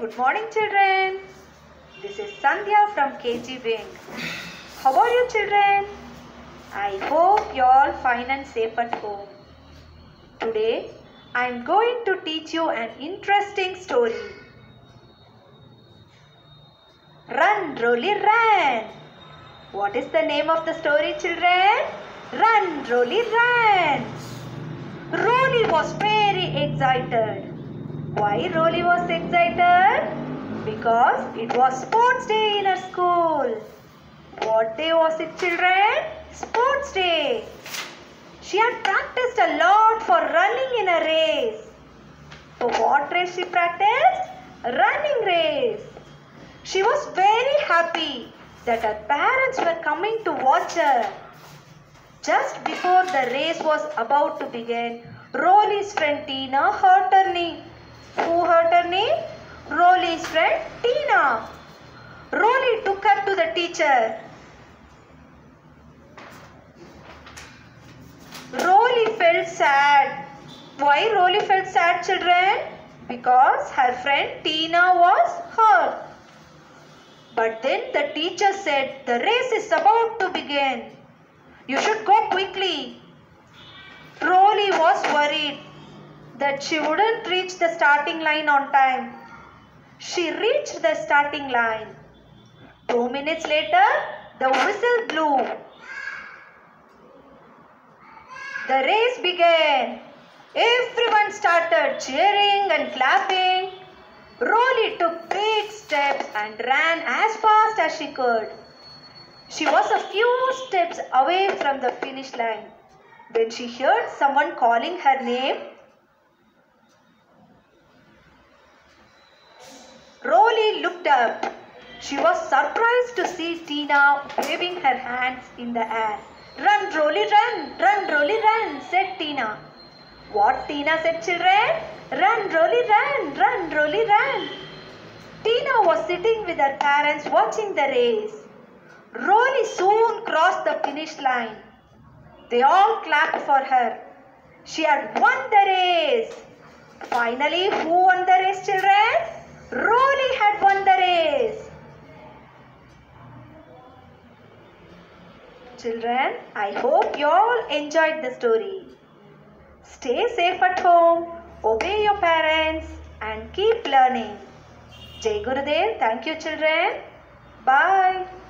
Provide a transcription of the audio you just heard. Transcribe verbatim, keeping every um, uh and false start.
Good morning, children. This is Sandhya from K G Wing. How are you, children? I hope you all fine and safe at home. Today, I am going to teach you an interesting story. Run, Roly, run. What is the name of the story, children? Run, Roly, run. Roly was very excited. Why Roly was excited? Because it was sports day in her school. What day was it, children? Sports day. She had practiced a lot for running in a race. So what race she practiced? A running race. She was very happy that her parents were coming to watch her. Just before the race was about to begin, Roly's friend Tina hurt her knee. Who hurt her knee? Roly's friend Tina. Roly took her to the teacher. Roly felt sad. Why Roly felt sad, children? Because her friend Tina was hurt. But then the teacher said, the race is about to begin. You should go quickly. Roly was worried that she wouldn't reach the starting line on time. She reached the starting line. Two minutes later, the whistle blew. The race began. Everyone started cheering and clapping. Roly took big steps and ran as fast as she could. She was a few steps away from the finish line when she heard someone calling her name. Roly looked up. She was surprised to see Tina waving her hands in the air. Run, Roly, run, run, Roly, run, said Tina. What Tina said, children? Run, Roly, run, run, Roly, run. Tina was sitting with her parents watching the race. Roly soon crossed the finish line. They all clapped for her. She had won the race. Finally, who won the race, children? Roly had won the race. Children, I hope you all enjoyed the story. Stay safe at home, obey your parents and keep learning. Jai Gurudev. Thank you, children. Bye.